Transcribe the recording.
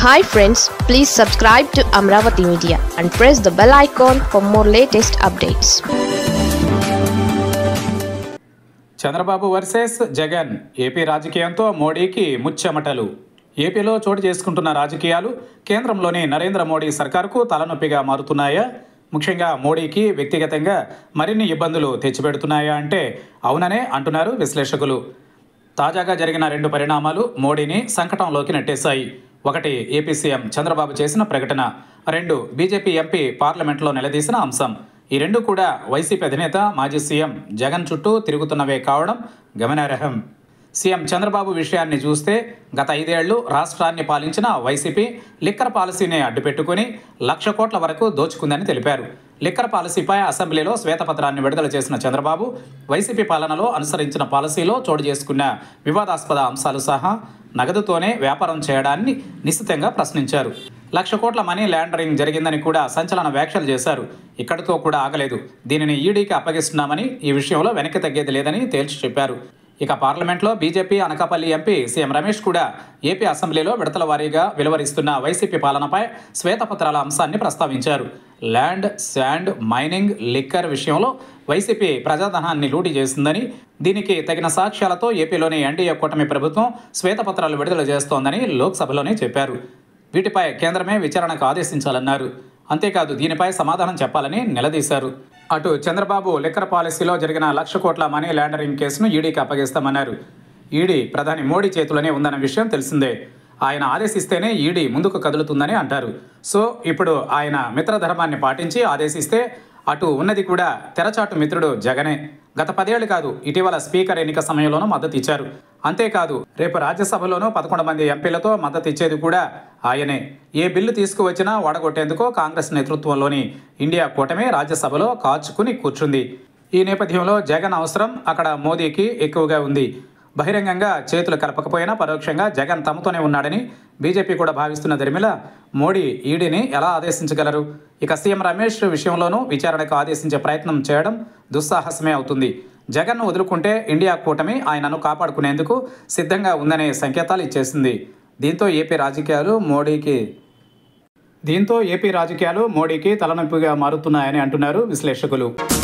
Hi friends, please subscribe to Amravati Media and press the bell icon for more latest updates. Chandrababu versus Jagan AP రాజకీయంతో మోడీకి ముచ్చెమటలు. ఏపీలో చోటు చేసుకుంటున్న రాజకీయాలు కేంద్రంలోని నరేంద్ర మోడీ సర్కారుకు తలనొప్పిగా మారుతున్నాయా? ముఖ్యంగా మోడీకి వ్యక్తిగతంగా మరిన్ని ఇబ్బందులు తెచ్చిపెడుతున్నాయా అంటే అవుననే అంటున్నారు విశ్లేషకులు. తాజాగా జరిగిన రెండు పరిణామాలు మోడీని సంకటంలోకి నెట్టేశాయి. ఒకటి, ఏపీ సీఎం చంద్రబాబు చేసిన ప్రకటన. రెండు, బీజేపీ ఎంపీ పార్లమెంట్లో నిలదీసిన అంశం. ఈ రెండు కూడా వైసీపీ అధినేత మాజీ సీఎం జగన్ చుట్టూ తిరుగుతున్నవే కావడం గమనార్హం. సీఎం చంద్రబాబు విషయాన్ని చూస్తే గత 5 ఏళ్లు రాష్ట్రాన్ని పాలించిన వైసీపీ లిక్కర్ పాలసీని అడ్డుపెట్టుకుని 1,00,000 కోట్ల వరకు దోచుకుందని తెలిపారు. లిక్కర్ పాలసీపై అసెంబ్లీలో శ్వేతపత్రాన్ని విడుదల చేసిన చంద్రబాబు వైసీపీ పాలనలో అనుసరించిన పాలసీలో చోటు చేసుకున్న వివాదాస్పద అంశాలు సహా నగదుతోనే వ్యాపారం చేయడాన్ని నిశితంగా ప్రశ్నించారు. 1,00,000 కోట్ల మనీ లాండరింగ్ జరిగిందని కూడా సంచలన వ్యాఖ్యలు చేశారు. ఇక్కడితో కూడా ఆగలేదు. దీనిని ఈడీకి అప్పగిస్తున్నామని, ఈ విషయంలో వెనక్కి తగ్గేది లేదని తేల్చి చెప్పారు. ఇక పార్లమెంట్లో BJP Anakapalli MP CM Ramesh కూడా ఏపీ అసెంబ్లీలో విడతల వారీగా వెలువరిస్తున్న వైసీపీ పాలనపై శ్వేతపత్రాల అంశాన్ని ప్రస్తావించారు. ల్యాండ్, శాండ్, మైనింగ్, లిక్కర్ విషయంలో వైసీపీ ప్రజాధనాన్ని లూటీ చేసిందని, దీనికి తగిన సాక్ష్యాలతో ఏపీలోని ఎన్డీఏ కూటమి ప్రభుత్వం శ్వేతపత్రాలు విడుదల చేస్తోందని లోక్సభలోనే చెప్పారు. వీటిపై కేంద్రమే విచారణకు ఆదేశించాలన్నారు. అంతేకాదు దీనిపై సమాధానం చెప్పాలని నిలదీశారు. అటు చంద్రబాబు లిక్కర్ పాలసీలో జరిగిన 1,00,000 కోట్ల మనీ లాండరింగ్ కేసును ఈడీకి అప్పగిస్తామన్నారు. ఈడీ ప్రధాని మోడీ చేతిలోనే ఉందన్న విషయం తెలిసిందే. ఆయన ఆదేశిస్తేనే ఈడీ ముందుకు కదులుతుందని అంటారు. సో ఇప్పుడు ఆయన మిత్రధర్మాన్ని పాటించి ఆదేశిస్తే అటు ఉన్నది కూడా తెరచాటు మిత్రుడు జగనే. గత 10 ఏళ్లు కాదు, ఇటీవల స్పీకర్ ఎన్నిక సమయంలోనూ మద్దతు ఇచ్చారు. అంతేకాదు రేపు రాజ్యసభలోనూ 11 మంది ఎంపీలతో మద్దతు ఇచ్చేది కూడా ఆయనే. ఏ బిల్లు తీసుకువచ్చినా ఓడగొట్టేందుకు కాంగ్రెస్ నేతృత్వంలోని ఇండియా కూటమి రాజ్యసభలో కాచుకుని కూర్చుంది. ఈ నేపథ్యంలో జగన్ అవసరం అక్కడ మోదీకి ఎక్కువగా ఉంది. బహిరంగంగా చేతులు కలపకపోయినా పరోక్షంగా జగన్ తమతోనే ఉన్నాడని బీజేపీ కూడా భావిస్తున్న దరిమిల మోడీ ఈడీని ఎలా ఆదేశించగలరు? ఇక సీఎం రమేష్ విషయంలోనూ విచారణకు ఆదేశించే ప్రయత్నం చేయడం దుస్సాహసమే అవుతుంది. జగన్ను వదులుకుంటే ఇండియా కూటమి ఆయనను కాపాడుకునేందుకు సిద్ధంగా ఉందనే సంకేతాలు ఇచ్చేసింది. దీంతో ఏపీ రాజకీయాలు మోడీకి తలనొప్పిగా మారుతున్నాయని అంటున్నారు విశ్లేషకులు.